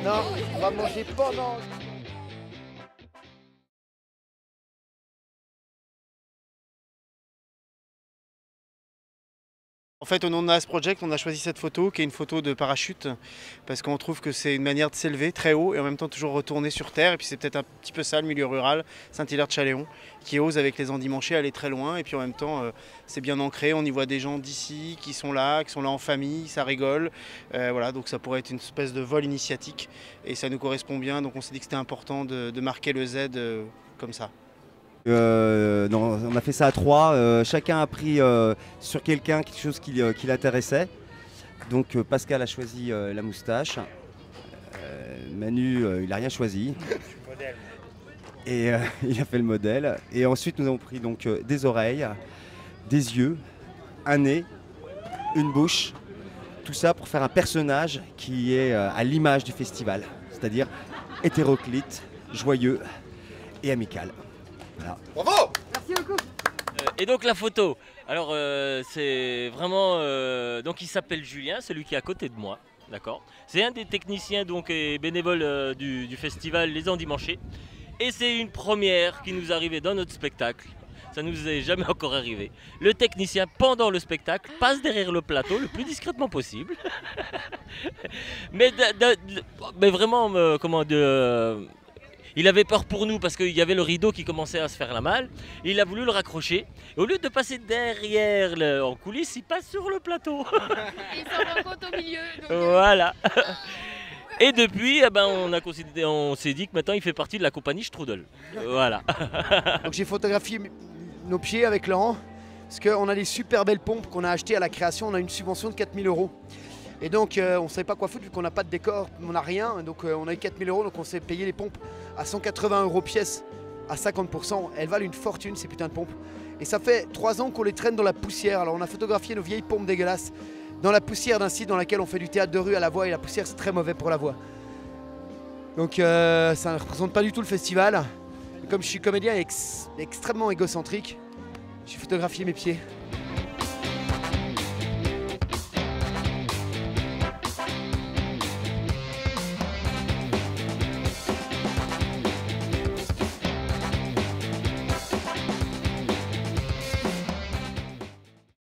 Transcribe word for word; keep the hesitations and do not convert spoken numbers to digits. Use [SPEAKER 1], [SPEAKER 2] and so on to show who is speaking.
[SPEAKER 1] Non, on va manger pendant.
[SPEAKER 2] En fait, au nom de Naas Project, on a choisi cette photo qui est une photo de parachute parce qu'on trouve que c'est une manière de s'élever très haut et en même temps toujours retourner sur terre. Et puis c'est peut-être un petit peu ça le milieu rural, Saint-Hilaire-de-Chaléon, qui ose avec les endimanchés aller très loin. Et puis en même temps, euh, c'est bien ancré. On y voit des gens d'ici qui sont là, qui sont là en famille, ça rigole. Euh, voilà, donc ça pourrait être une espèce de vol initiatique et ça nous correspond bien. Donc on s'est dit que c'était important de, de marquer le Z euh, comme ça.
[SPEAKER 3] Euh, non, on a fait ça à trois, euh, chacun a pris euh, sur quelqu'un quelque chose qui, euh, qui l'intéressait. Donc euh, Pascal a choisi euh, la moustache, euh, Manu euh, il n'a rien choisi. Et euh, il a fait le modèle. Et ensuite nous avons pris donc euh, des oreilles, des yeux, un nez, une bouche. Tout ça pour faire un personnage qui est euh, à l'image du festival, c'est-à-dire hétéroclite, joyeux et amical. Voilà.
[SPEAKER 1] Bravo!
[SPEAKER 4] Merci beaucoup.
[SPEAKER 5] Euh, et donc la photo, alors euh, c'est vraiment, euh, donc il s'appelle Julien, celui qui est à côté de moi, d'accord. C'est un des techniciens donc et bénévoles euh, du, du festival Les Endimanchés. Et c'est une première qui nous arrivait dans notre spectacle. Ça nous est jamais encore arrivé. Le technicien, pendant le spectacle, passe derrière le plateau le plus discrètement possible. mais, de, de, de, mais vraiment, euh, comment de... Euh, il avait peur pour nous parce qu'il y avait le rideau qui commençait à se faire la malle. Il a voulu le raccrocher. Et au lieu de passer derrière le, en coulisses, il passe sur le plateau.
[SPEAKER 4] Et il s'en rend compte au milieu. Donc
[SPEAKER 5] Voilà. Et depuis, eh ben, on, a considéré, on s'est dit que maintenant il fait partie de la compagnie Strudel. Voilà.
[SPEAKER 1] Donc j'ai photographié nos pieds avec Laurent parce qu'on a des super belles pompes qu'on a achetées à la création. On a une subvention de quatre mille euros. Et donc euh, on ne savait pas quoi foutre vu qu'on n'a pas de décor, on n'a rien. Donc euh, on a eu quatre mille euros, donc on s'est payé les pompes à cent quatre-vingts euros pièce à cinquante pour cent. Elles valent une fortune ces putains de pompes. Et ça fait trois ans qu'on les traîne dans la poussière. Alors on a photographié nos vieilles pompes dégueulasses dans la poussière d'un site dans lequel on fait du théâtre de rue à la voix. Et la poussière c'est très mauvais pour la voix. Donc euh, ça ne représente pas du tout le festival. Et comme je suis comédien ex extrêmement égocentrique, j'ai photographié mes pieds.